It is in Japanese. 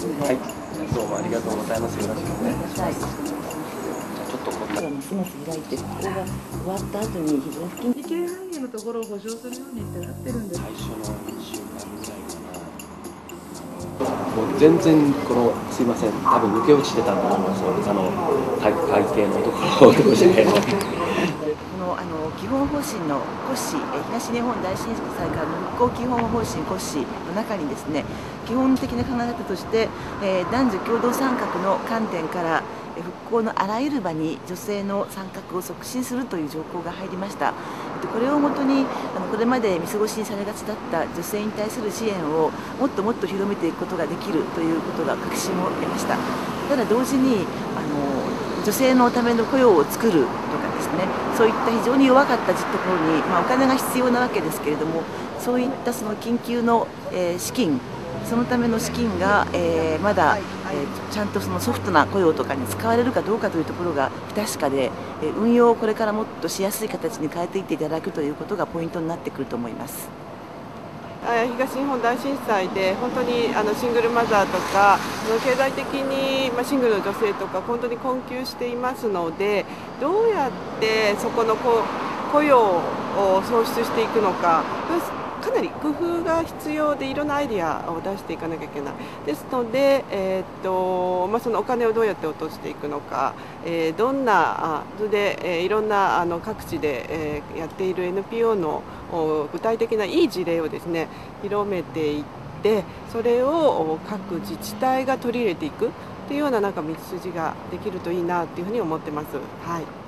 はい、どうもありがとうございます。よろしくお願いします。ちょっとこんなますます開いて、ここが終わった後に膝付近理系範囲のところを補償するようにってなってるんです。 最初の2週間ぐらいかな。もう全然すいません、多分抜け落ちてたと思います。会計のところを通して。 基本方針の骨子、東日本大震災からの復興基本方針骨子の中にですね、基本的な考え方として、男女共同参画の観点から復興のあらゆる場に女性の参画を促進するという条項が入りました。これをもとにこれまで見過ごしにされがちだった女性に対する支援をもっともっと広めていくことができるということが確信を得ました。ただ同時に女性のための雇用を作るとかですね、そういった非常に弱かったところに、お金が必要なわけですけれども、そういったその緊急の、資金、そのための資金が、まだ、ちゃんとそのソフトな雇用とかに使われるかどうかというところが不確かで、運用をこれからもっとしやすい形に変えていっていただくということがポイントになってくると思います。 東日本大震災で本当にシングルマザーとか経済的にシングルの女性とか本当に困窮していますので、どうやってそこの雇用を創出していくのか、かなり工夫が必要で、いろんなアイデアを出していかなきゃいけないですので、そのお金をどうやって落としていくのか、どんなそれで、いろんな各地で、やっている NPO の具体的ないい事例をですね広めていって、それを各自治体が取り入れていくというような道筋ができるといいなというふうに思ってます。はい。